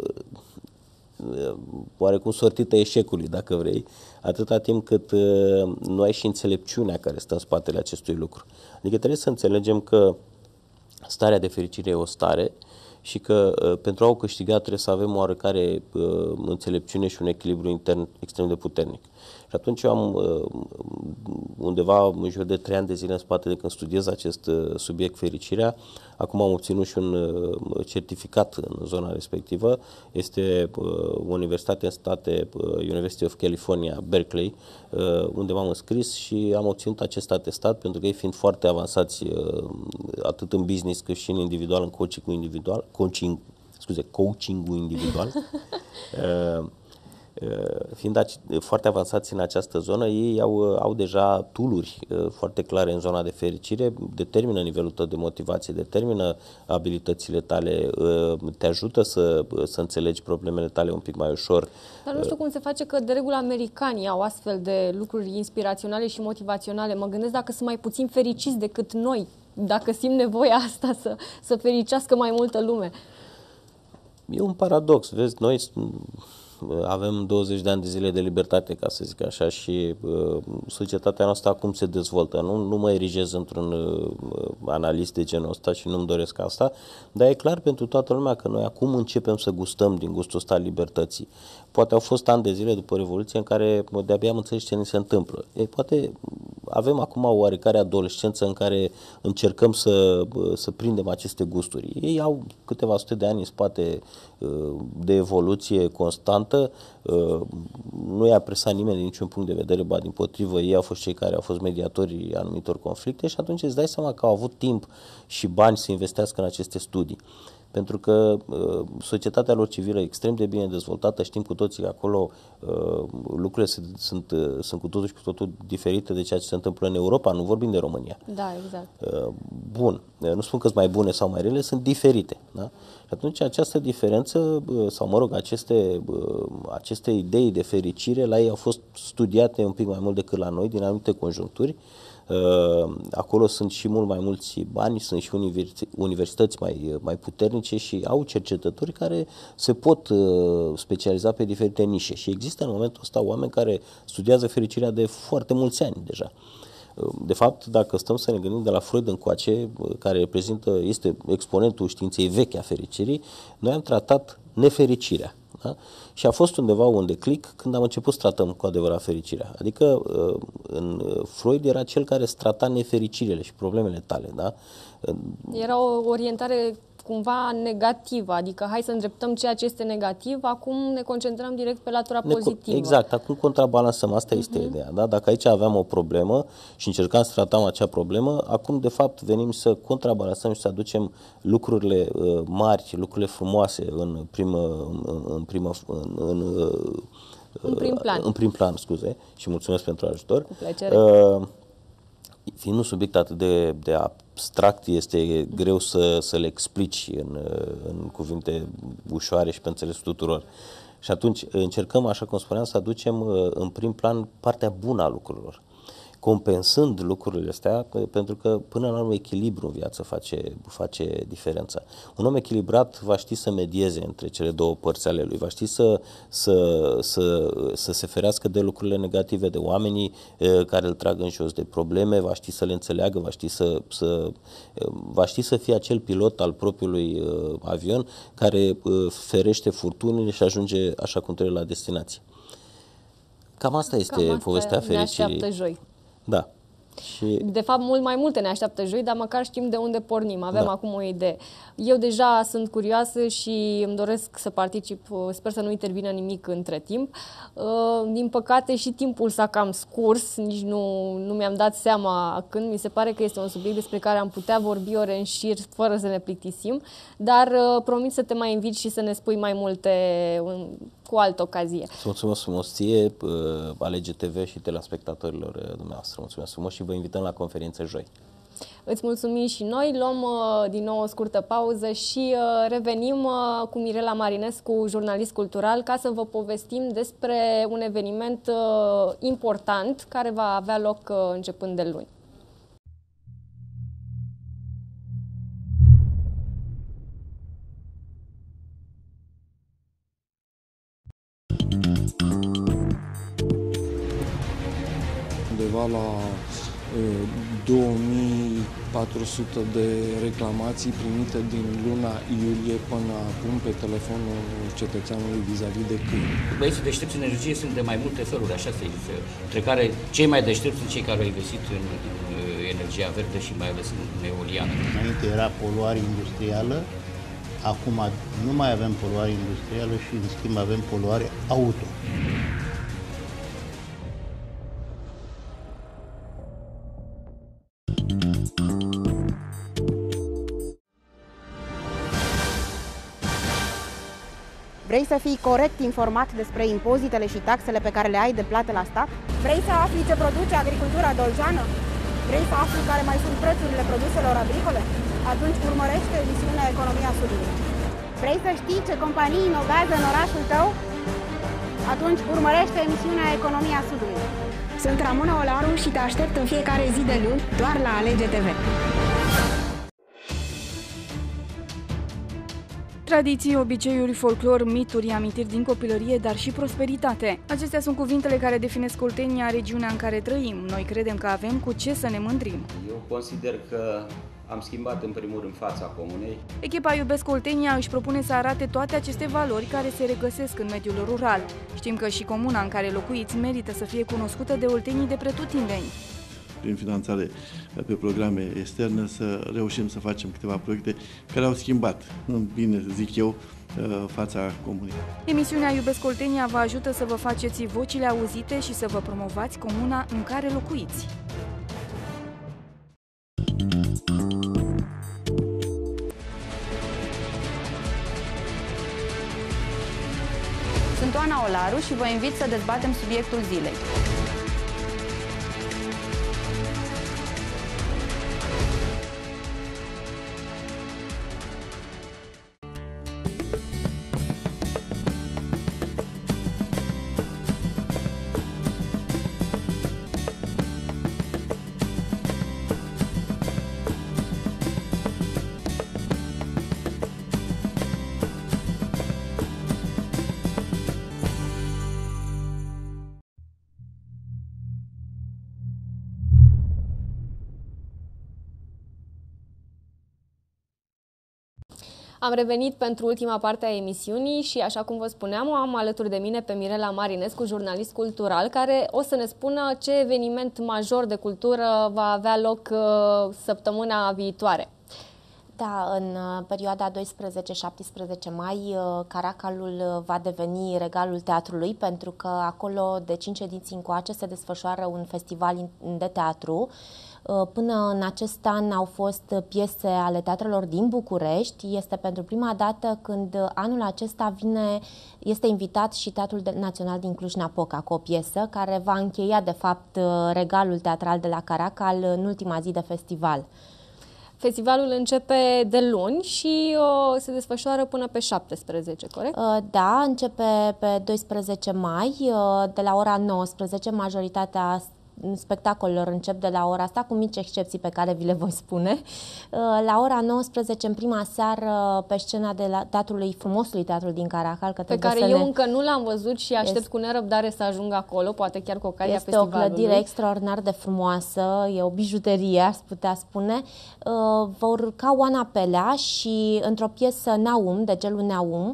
oarecum sortită eșecului, dacă vrei, atâta timp cât uh, nu ai și înțelepciunea care stă în spatele acestui lucru. Adică trebuie să înțelegem că starea de fericire e o stare și că uh, pentru a o câștiga trebuie să avem oarecare uh, înțelepciune și un echilibru intern extrem de puternic. Și atunci eu am undeva în jur de trei ani de zile în spate de când studiez acest subiect, fericirea. Acum am obținut și un certificat în zona respectivă. Este o universitate în state, University of California, Berkeley, unde m-am înscris și am obținut acest atestat pentru că ei fiind foarte avansați atât în business cât și în individual, în coaching individual, coaching, scuze, coaching-ul individual. Fiind foarte avansați în această zonă, ei au, au deja tool-uri foarte clare în zona de fericire, determină nivelul tău de motivație, determină abilitățile tale, te ajută să, să înțelegi problemele tale un pic mai ușor. Dar nu știu cum se face că de regulă americanii au astfel de lucruri inspiraționale și motivaționale. Mă gândesc dacă sunt mai puțin fericiți decât noi, dacă simt nevoia asta să, să fericească mai multă lume. E un paradox, vezi, noi avem douăzeci de ani de zile de libertate, ca să zic așa, și uh, societatea noastră acum se dezvoltă. Nu, nu mă erigez într-un uh, analist de genul ăsta și nu-mi doresc asta, dar e clar pentru toată lumea că noi acum începem să gustăm din gustul ăsta al libertății. Poate au fost ani de zile după Revoluție în care de-abia am înțeles ce ni se întâmplă. Ei, poate avem acum o oarecare adolescență în care încercăm să, să prindem aceste gusturi. Ei au câteva sute de ani în spate de evoluție constantă, nu i-a presat nimeni din niciun punct de vedere, ba dimpotrivă, ei au fost cei care au fost mediatorii anumitor conflicte și atunci îți dai seama că au avut timp și bani să investească în aceste studii. Pentru că uh, societatea lor civilă extrem de bine dezvoltată, știm cu toții că acolo uh, lucrurile sunt, sunt, uh, sunt cu totul și cu totul diferite de ceea ce se întâmplă în Europa, nu vorbim de România. Da, exact. Uh, bun, uh, nu spun că sunt mai bune sau mai rele, sunt diferite. Da? Și atunci această diferență, uh, sau mă rog, aceste, uh, aceste idei de fericire la ei au fost studiate un pic mai mult decât la noi, din anumite conjuncturi. Uh, acolo sunt și mult mai mulți bani, sunt și universități mai, mai puternice și au cercetători care se pot uh, specializa pe diferite nișe și există în momentul ăsta oameni care studiază fericirea de foarte mulți ani deja. Uh, de fapt, dacă stăm să ne gândim de la Freud încoace, uh, care reprezintă, este exponentul științei vechi a fericirii, noi am tratat nefericirea. Da? Și a fost undeva un declic când am început să tratăm cu adevărat fericirea. Adică în Freud era cel care îți trata nefericirile și problemele tale. Da? Era o orientare cumva negativă, adică hai să îndreptăm ceea ce este negativ, acum ne concentrăm direct pe latura ne pozitivă. Exact, acum contrabalansăm, asta uh-huh. este ideea. Da? Dacă aici aveam o problemă și încercam să tratăm acea problemă, acum de fapt venim să contrabalansăm și să aducem lucrurile uh, mari, lucrurile frumoase în primă, în, în, primă, în, în, uh, în prim plan. În prim plan, scuze, și mulțumesc pentru ajutor. Cu plăcere. Uh, fiind un subiect atât de, de abstract, este greu să, să le explici în, în cuvinte ușoare și pe înțelesul tuturor. Și atunci încercăm, așa cum spuneam, să aducem în prim plan partea bună a lucrurilor, compensând lucrurile astea, pentru că până la urmă echilibru în viață face, face diferența. Un om echilibrat va ști să medieze între cele două părți ale lui, va ști să, să, să, să se ferească de lucrurile negative, de oamenii care îl trag în jos, de probleme, va ști să le înțeleagă, va ști să, să, va ști să fie acel pilot al propriului avion care ferește furtunile și ajunge așa cum trebuie la destinație. Cam asta este Cam asta povestea fericirii. Ne așteaptă joi. Da. Și... De fapt, mult mai multe ne așteaptă joi, dar măcar știm de unde pornim. Avem da. acum o idee. Eu deja sunt curioasă și îmi doresc să particip. Sper să nu intervină nimic între timp. Din păcate și timpul s-a cam scurs, nici nu, nu mi-am dat seama când. Mi se pare că este un subiect despre care am putea vorbi ore în șir fără să ne plictisim, dar promit să te mai invit și să ne spui mai multe cu altă ocazie. Să mulțumesc frumos ție, Alege T V și telespectatorilor dumneavoastră. Mulțumesc frumos și vă invităm la conferință joi. Îți mulțumim și noi, luăm uh, din nou o scurtă pauză și uh, revenim uh, cu Mirela Marinescu, jurnalist cultural, ca să vă povestim despre un eveniment uh, important care va avea loc uh, începând de luni. Undeva la două mii patru sute de reclamații primite din luna iulie până acum pe telefonul cetățeanului vis-a-vis de câini. Băieții deștepți în energie sunt de mai multe feluri, așa se zice, între care cei mai deștepți sunt cei care au investit în, în energia verde și mai ales în eoliană. Înainte era poluare industrială, acum nu mai avem poluare industrială și în schimb avem poluare auto. Vrei să fii corect informat despre impozitele și taxele pe care le ai de plată la stat? Vrei să afli ce produce agricultura doljană? Vrei să afli care mai sunt prețurile produselor agricole? Atunci urmărește emisiunea Economia Sudului. Vrei să știi ce companii inovează în orașul tău? Atunci urmărește emisiunea Economia Sudului. Sunt Ramona Olaru și te aștept în fiecare zi de luni doar la Alege T V. Tradiții, obiceiuri, folclor, mituri, amintiri din copilărie, dar și prosperitate. Acestea sunt cuvintele care definesc Oltenia, regiunea în care trăim. Noi credem că avem cu ce să ne mândrim. Eu consider că am schimbat în primul rând fața comunei. Echipa Iubesc Oltenia își propune să arate toate aceste valori care se regăsesc în mediul rural. Știm că și comuna în care locuiți merită să fie cunoscută de oltenii de pretutindeni. Prin finanțare pe programe externe, să reușim să facem câteva proiecte care au schimbat, bine zic eu, fața comunei. Emisiunea Iubesc Oltenia vă ajută să vă faceți vocile auzite și să vă promovați comuna în care locuiți. Sunt Oana Olaru și vă invit să dezbatem subiectul zilei. Am revenit pentru ultima parte a emisiunii și, așa cum vă spuneam, am alături de mine pe Mirela Marinescu, jurnalist cultural, care o să ne spună ce eveniment major de cultură va avea loc uh, săptămâna viitoare. Da, în perioada doisprezece șaptesprezece mai, Caracalul va deveni regalul teatrului, pentru că acolo de cinci ediții încoace se desfășoară un festival de teatru. Până în acest an au fost piese ale teatrelor din București. Este pentru prima dată când anul acesta vine, este invitat și Teatrul Național din Cluj-Napoca cu o piesă care va încheia, de fapt, regalul teatral de la Caracal în ultima zi de festival. Festivalul începe de luni și uh, se desfășoară până pe șaptesprezece, corect? Uh, da, începe pe doisprezece mai, uh, de la ora nouăsprezece, majoritatea spectacolelor încep de la ora asta, cu mici excepții pe care vi le voi spune. La ora nouăsprezece, în prima seară, pe scena de la teatrului, frumosului teatru din Caracal, că pe care eu ne... încă nu l-am văzut și aștept este... cu nerăbdare să ajung acolo, poate chiar cu ocazia este festivalului. Este o clădire extraordinar de frumoasă, e o bijuterie, aș putea spune. Vor urca Oana Pelea și într-o piesă Naum, de Gelu Naum,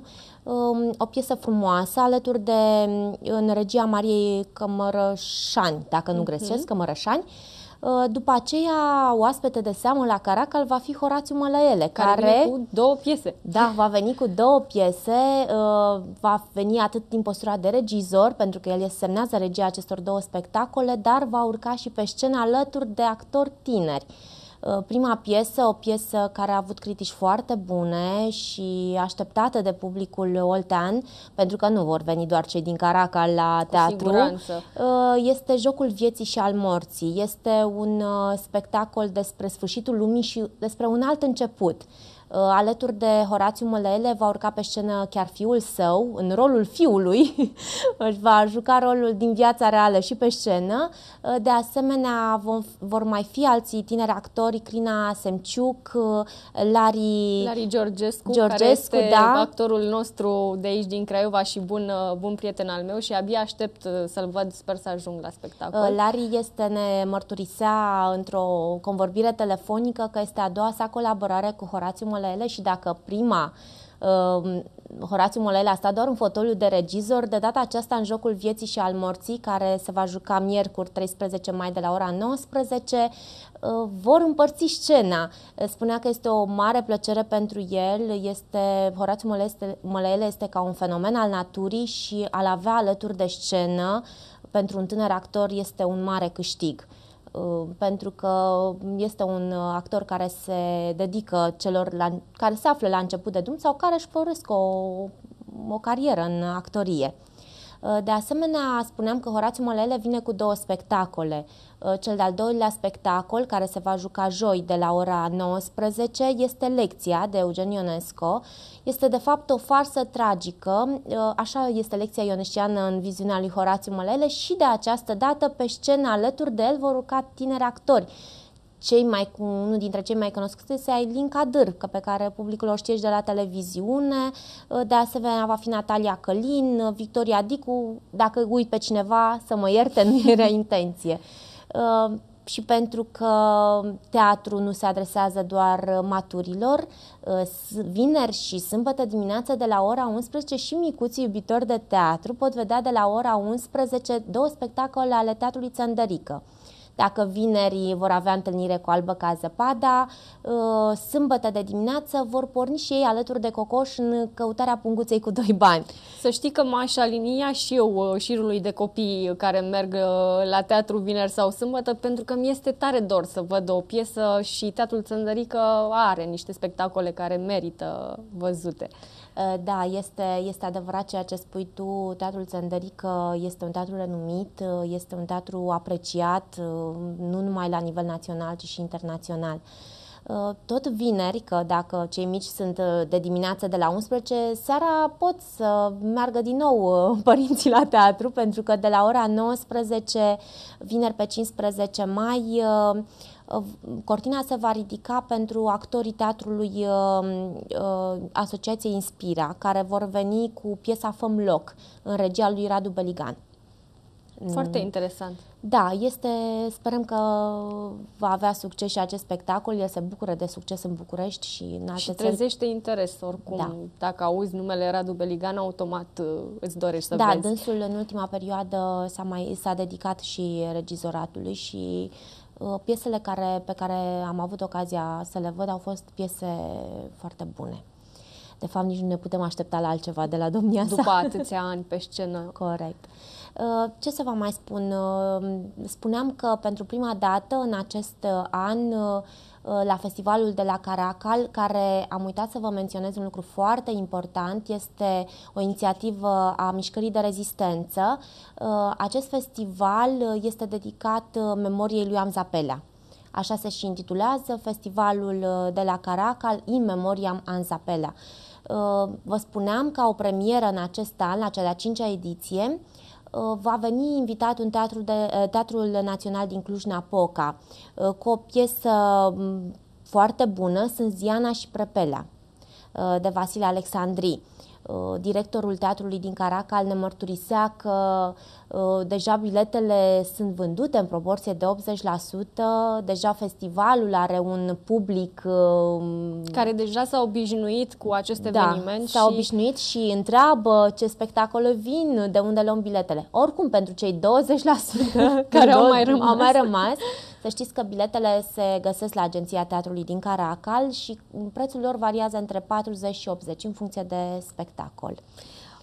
o piesă frumoasă, alături de, în regia Mariei Cămărășani, dacă nu greșesc, Cămărășani. După aceea, oaspete de seamă la Caracal va fi Horațiu Mălăele, care, care vine cu două piese. Da, va veni cu două piese, va veni atât din postura de regizor, pentru că el semnează regia acestor două spectacole, dar va urca și pe scenă alături de actori tineri. Prima piesă, o piesă care a avut critici foarte bune și așteptată de publicul oltean, pentru că nu vor veni doar cei din Caracal la cu teatru, siguranță. Este Jocul vieții și al morții. Este un spectacol despre sfârșitul lumii și despre un alt început. Alături de Horațiu Mălăele va urca pe scenă chiar fiul său, în rolul fiului, își va juca rolul din viața reală și pe scenă. De asemenea, vom, vor mai fi alții tineri actori, Crina Semciuc, Lari, Lari Georgescu, Georgescu, care este da. actorul nostru de aici din Craiova și bun, bun prieten al meu și abia aștept să-l văd, sper să ajung la spectacol. Lari este, ne mărturisea într-o convorbire telefonică că este a doua sa colaborare cu Horațiu Mălăele și dacă prima uh, Horațiu Mălăele a stat doar în fotoliu de regizor, de data aceasta în Jocul Vieții și al Morții, care se va juca miercuri treisprezece mai de la ora nouăsprezece, uh, vor împărți scena. Spunea că este o mare plăcere pentru el, este, Horațiu Mălăele este, Mălăele este ca un fenomen al naturii și a-l avea alături de scenă pentru un tânăr actor este un mare câștig. Pentru că este un actor care se dedică celor la, care se află la început de drum sau care își pornesc o, o carieră în actorie. De asemenea, spuneam că Horațiu Mălăele vine cu două spectacole. Cel de-al doilea spectacol, care se va juca joi de la ora nouăsprezece, este Lecția de Eugen Ionesco. Este de fapt o farsă tragică, așa este Lecția ionesciană în viziunea lui Horațiu Mălăele și de această dată pe scenă alături de el vor urca tineri actori. Cei mai, unul dintre cei mai cunoscuți este Ailin Cadâr, pe care publicul o știe și de la televiziune. De asemenea va fi Natalia Călin, Victoria Dicu, dacă uit pe cineva să mă ierte, nu era intenție. Uh, și pentru că teatru nu se adresează doar maturilor, uh, vineri și sâmbătă dimineața de la ora unsprezece și micuții iubitori de teatru pot vedea de la ora unsprezece două spectacole ale Teatrului Țăndărică. Dacă vineri vor avea întâlnire cu Albă ca zăpada, sâmbătă de dimineață vor porni și ei alături de Cocoș în căutarea punguței cu doi bani. Să știi că m-aș alinia și eu șirului de copii care merg la teatru vineri sau sâmbătă, pentru că mi este tare dor să văd o piesă și Teatrul Țăndărică are niște spectacole care merită văzute. Da, este, este adevărat ceea ce spui tu, Teatrul Țăndărică este un teatru renumit, este un teatru apreciat, nu numai la nivel național, ci și internațional. Tot vineri, că dacă cei mici sunt de dimineață de la unsprezece, seara pot să meargă din nou părinții la teatru, pentru că de la ora nouăsprezece, vineri pe cincisprezece mai, cortina se va ridica pentru actorii teatrului uh, uh, Asociației Inspira, care vor veni cu piesa Făm loc, în regia lui Radu Beligan. Foarte interesant. Da, este, sperăm că va avea succes și acest spectacol, el se bucură de succes în București și în alte și trezește țări. Interes oricum, da. Dacă auzi numele Radu Beligan, automat îți dorești să da, vezi. Da, dânsul în ultima perioadă s-a, mai, s-a dedicat și regizoratului și uh, piesele care, pe care am avut ocazia să le văd au fost piese foarte bune. De fapt, nici nu ne putem aștepta la altceva de la domnia sa. După atâția ani pe scenă. Corect. Ce să vă mai spun? Spuneam că pentru prima dată în acest an, la festivalul de la Caracal, care am uitat să vă menționez un lucru foarte important, este o inițiativă a Mișcării de Rezistență. Acest festival este dedicat memoriei lui Amza Pelea. Așa se și intitulează festivalul de la Caracal, In Memoriam Amza Pelea. Vă spuneam că o premieră în acest an, la cea de-a cincea ediție, va veni invitat un teatru de, Teatrul Național din Cluj-Napoca cu o piesă foarte bună, sunt Ziana și Prepelea, de Vasile Alexandri. Directorul teatrului din Caracal ne mărturisea că deja biletele sunt vândute în proporție de optzeci la sută, deja festivalul are un public care deja s-a obișnuit cu acest da, eveniment. s-a și... obișnuit și întreabă ce spectacole vin, de unde luăm biletele. Oricum, pentru cei douăzeci la sută care au mai rămas, au mai rămas să știți că biletele se găsesc la Agenția Teatrului din Caracal și prețul lor variază între patruzeci și optzeci în funcție de spectacol.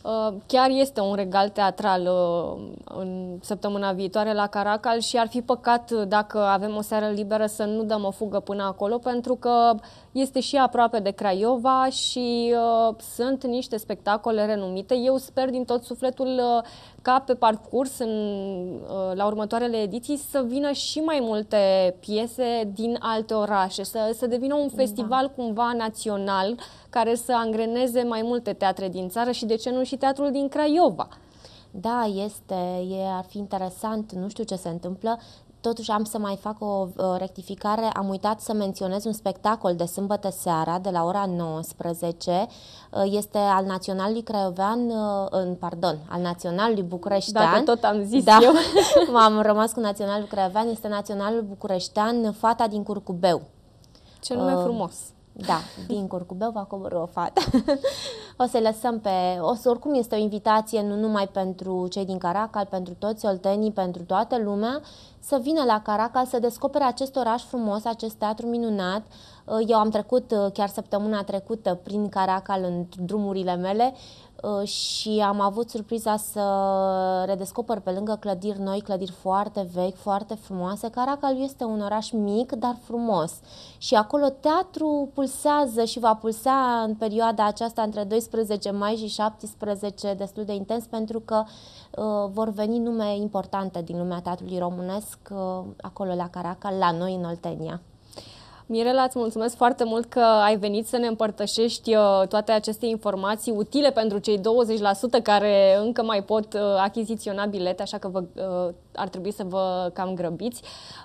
Chiar este un regal teatral în săptămâna viitoare la Caracal și ar fi păcat dacă avem o seară liberă să nu dăm o fugă până acolo, pentru că este și aproape de Craiova și uh, sunt niște spectacole renumite. Eu sper din tot sufletul uh, ca pe parcurs, în, uh, la următoarele ediții, să vină și mai multe piese din alte orașe, să, să devină un festival da. cumva național, care să angreneze mai multe teatre din țară și, de ce nu, și teatrul din Craiova. Da, este, e, ar fi interesant, nu știu ce se întâmplă. Totuși am să mai fac o uh, rectificare, am uitat să menționez un spectacol de sâmbătă seara de la ora nouăsprezece, uh, este al Naționalului Craiovean, uh, pardon, al Naționalului Bucureștean. Dacă tot am zis da, eu. m-am rămas cu Naționalul Craiovean, este Naționalul Bucureștean, Fata din Curcubeu. Ce nume uh, frumos! Da, din Curcubeu va coborî o fată. O să lăsăm pe... O să, oricum este o invitație nu numai pentru cei din Caracal, pentru toți oltenii, pentru toată lumea, să vină la Caracal, să descopere acest oraș frumos, acest teatru minunat. Eu am trecut chiar săptămâna trecută prin Caracal în drumurile mele și am avut surpriza să redescoper pe lângă clădiri noi, clădiri foarte vechi, foarte frumoase. Caracal este un oraș mic, dar frumos. Și acolo teatru pulsează și va pulsa în perioada aceasta între doisprezece mai și șaptesprezece destul de intens, pentru că uh, vor veni nume importante din lumea teatrului românesc uh, acolo la Caracal, la noi în Oltenia. Mirela, îți mulțumesc foarte mult că ai venit să ne împărtășești toate aceste informații utile pentru cei douăzeci la sută care încă mai pot achiziționa bilete, așa că vă, ar trebui să vă cam grăbiți.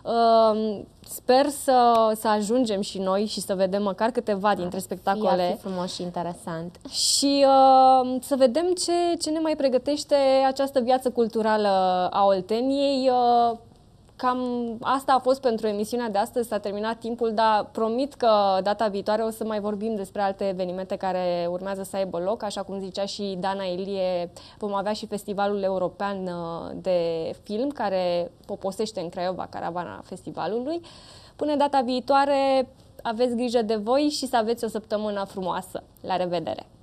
Sper să, să ajungem și noi și să vedem măcar câteva dintre spectacole. Ar fi frumos și interesant. Și să vedem ce, ce ne mai pregătește această viață culturală a Olteniei. Cam asta a fost pentru emisiunea de astăzi, s-a terminat timpul, dar promit că data viitoare o să mai vorbim despre alte evenimente care urmează să aibă loc. Așa cum zicea și Dana Ilie, vom avea și Festivalul European de Film, care poposește în Craiova caravana festivalului. Până data viitoare, aveți grijă de voi și să aveți o săptămână frumoasă. La revedere!